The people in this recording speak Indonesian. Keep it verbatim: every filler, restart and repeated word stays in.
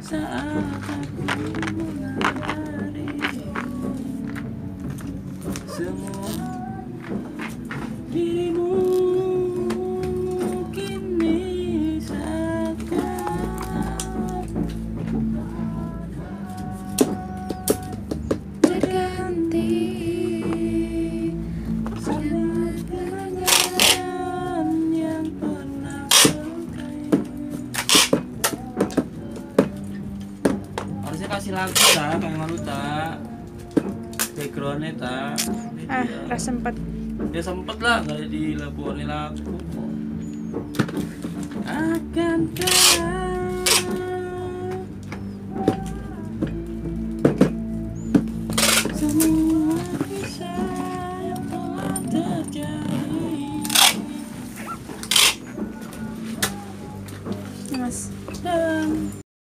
saat aku menyadari semua dirimu kini seakan Berganti sama kenangan yang pernah melukai. Harusnya kasih lagu tak kayak malu tak backgroundnya tak. ah ras sempet Ya sempet lah kali di labuan lagu. Akankah semua kisah yang telah terjadi mas dan